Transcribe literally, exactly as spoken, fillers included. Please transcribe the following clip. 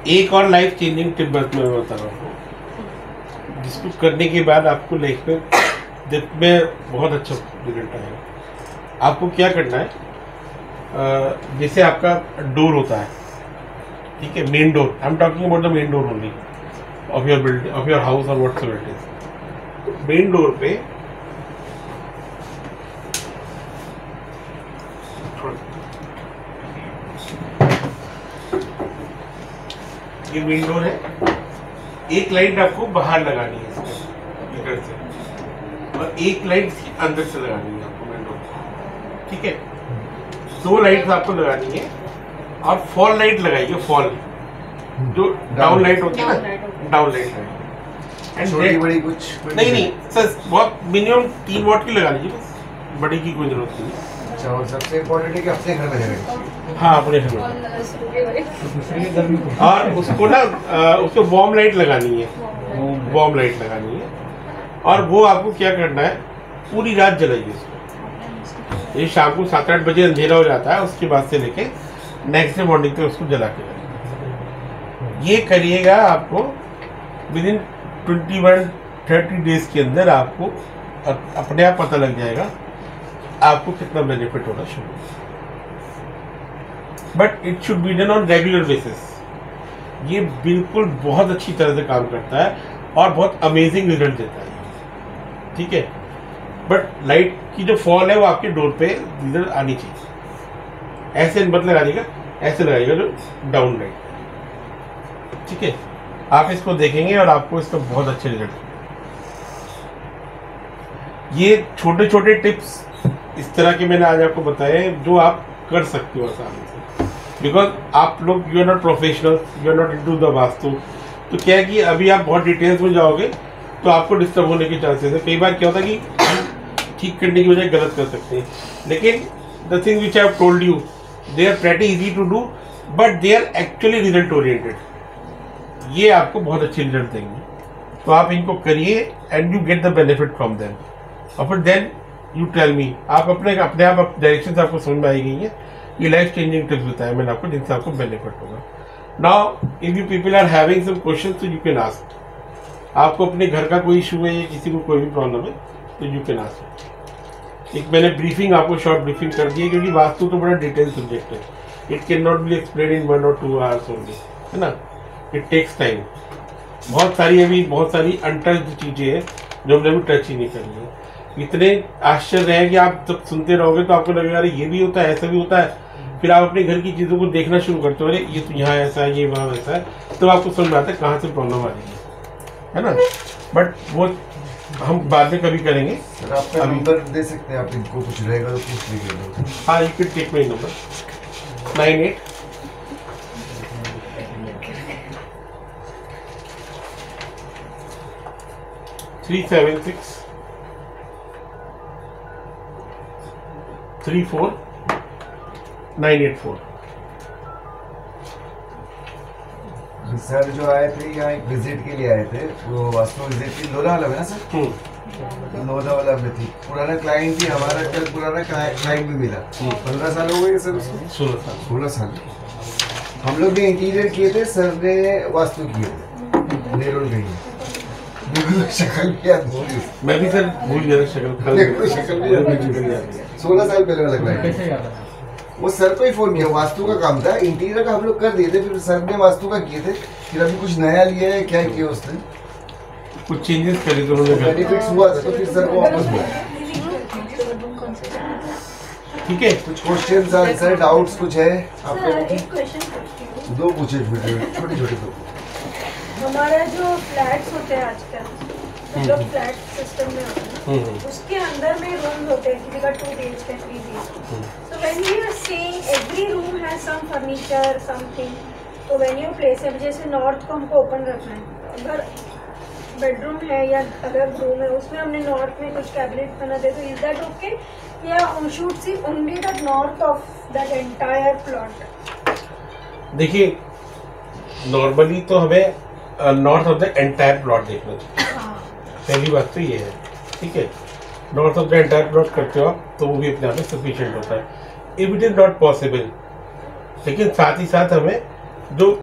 एक और life changing tip बस मैं बता रहा हूँ, जिसको करने के बाद आपको लाइफ में डेथ में बहुत अच्छा रिजल्ट आएगा। आपको क्या करना है, जैसे आपका डोर होता है, ठीक है, main door, I am talking about the main door only of your building, of your house और whatsoever it is. Main door पे ये मेन डोर है, एक लाइट आपको बाहर लगानी है इसमें इधर से, और एक लाइट अंदर से लगानी है आपको मेन डोर, ठीक है। दो लाइट आपको लगानी है और फॉल लाइट लगाइए, फॉल जो डाउन लाइट होती है ना, डाउन लाइट है। छोटी बड़ी कुछ नहीं नहीं सर, बहुत मिनिमम तीन वॉट की लगा लीजिए बस, बड़ी की कोई जरूरत नहीं है। अच्छा, और सबसे इम्पोर्टेंट है कि अपने घर में लगाएं। हाँ, अपने घर में। और उसको ना उसको वॉर्म लाइट लगानी है, वॉर्म लाइट लगानी है, और वो आपको क्या करना है, पूरी रात जलाइए उसको। ये शाम को सात आठ बजे अंधेरा हो जाता है, उसके बाद से लेके नेक्स्ट डे मॉर्निंग तक उसको जला के रखिए। ये करिएगा, आपको within twenty one thirty days के अंदर आपको अपने आप पता लग जाएगा आपको कितना बेनिफिट होना शुरू। But it should be done on regular basis. ये बिल्कुल बहुत अच्छी तरह से काम करता है और बहुत अमेजिंग रिजल्ट देता है, ठीक है। बट लाइट की जो फॉल है वो आपके डोर पे रिजल्ट आनी चाहिए। ऐसे मत लगाइएगा, ऐसे लगाइएगा जो डाउन लाइट, ठीक है। आप इसको देखेंगे और आपको इसका बहुत अच्छे रिजल्ट। ये छोटे छोटे टिप्स इस तरह के मैंने आज आपको बताए जो आप कर सकते हो आसानी से, बिकॉज आप लोग you are not professional, you are not into the vastu. तो क्या है कि अभी आप बहुत डिटेल्स में जाओगे तो आपको डिस्टर्ब होने के चांसेस है। कई बार क्या होता है कि हम ठीक करने की बजाय गलत कर सकते हैं, लेकिन the thing which I have told you they are pretty easy to do, but they are actually result oriented. ये आपको बहुत अच्छे रिजल्ट देंगे, तो आप इनको करिए and you get the benefit from them. और फिर देन यू टेल मी, आप अपने अपने आप डायरेक्शन से आपको समझ में आई गई है। ये लाइफ चेंजिंग टिप्स बताया मैंने आपको, जिनसे आपको बेनिफिट होगा। Now if you people are having some question तो यू कैन आस्क। आपको अपने घर का कोई इशू है या किसी को कोई भी प्रॉब्लम है तो यू कैन आस्क। एक मैंने ब्रीफिंग आपको शॉर्ट ब्रीफिंग कर दी है, क्योंकि वास्तु तो बड़ा डिटेल सब्जेक्ट है। It can not be explain in one और टू आवर्स ओनली, है ना। It takes time. बहुत सारी अभी बहुत सारी अनटच्ड चीजें हैं जो हमने अभी टच ही नहीं कर ली। इतने आश्चर्य है कि आप जब सुनते रहोगे तो आपको लगेगा अरे ये भी होता है, ऐसा भी होता है। फिर आप अपने घर की चीज़ों को देखना शुरू करते हो, अरे ये तो यहाँ ऐसा है, ये वहाँ वैसा है, तो आपको समझ में आता है कहाँ से प्रॉब्लम आ रही है, है ना। बट वो हम बाद में कभी करेंगे। सर आपका नंबर दे सकते हैं, आप इनको कुछ रहेगा तो पूछ लीजिएगा। हाँ, you can take my number nine eight three seven six three four nine eight four. Sir जो आए थे यहाँ एक विजिट के लिए आए थे, वो वास्तु विजिट की लोनावाला में ना सर, लोनावाला में थी। पुराना क्लाइंट ही हमारा, कल पुराना क्लाइंट भी मिला। पंद्रह साल हो गए सर उसको, सोलह साल सोलह साल हम लोग ने इंटीरियर किए थे, सर ने वास्तु किए थे। नेरुल गई शक्ल क्या, मैं भी सर भूल गया शक्ल शक्ल सोलह साल पहले वाला क्लाइंट। वो सर को ही फोन किया, वास्तु का काम था, इंटीरियर का हम लोग कर दिए थे, फिर सर ने वास्तु का किए थे। फिर अभी कुछ नया लिया है, क्या किया उसने, कुछ चेंजेस करे तो उन्होंने बेनिफिट्स हुआ था, तो फिर सर को वापस बोला। ठीक है, कुछ क्वेश्चंस आंसर डाउट्स कुछ है आपके? दो पूछे छोटे छोटे दो। हमारा जो फ्लैट्स होते हैं आजकल, जो फ्लैट सिस्टम में होते हैं, उसके अंदर में रूम होते हैं, किसी का two BH K three BH. So when you are saying every room has some furniture something, तो when you place it, जैसे नॉर्थ को हमको ओपन रखना है, अगर बेडरूम है या अगर रूम है उसमें हमने नॉर्थ में कुछ कैबिनेट बना दे, तो इज दैट ओके, या हम should see only the north of that entire plot? देखिए, नॉर्मली तो हमें north of the entire plot देखना चाहिए। हाँ। पहली बात तो ये है, ठीक है। North of the entire plot करते हो आप तो वो भी अपने आप में सफिशिएंट होता है। If it is not possible, लेकिन साथ ही साथ हमें जो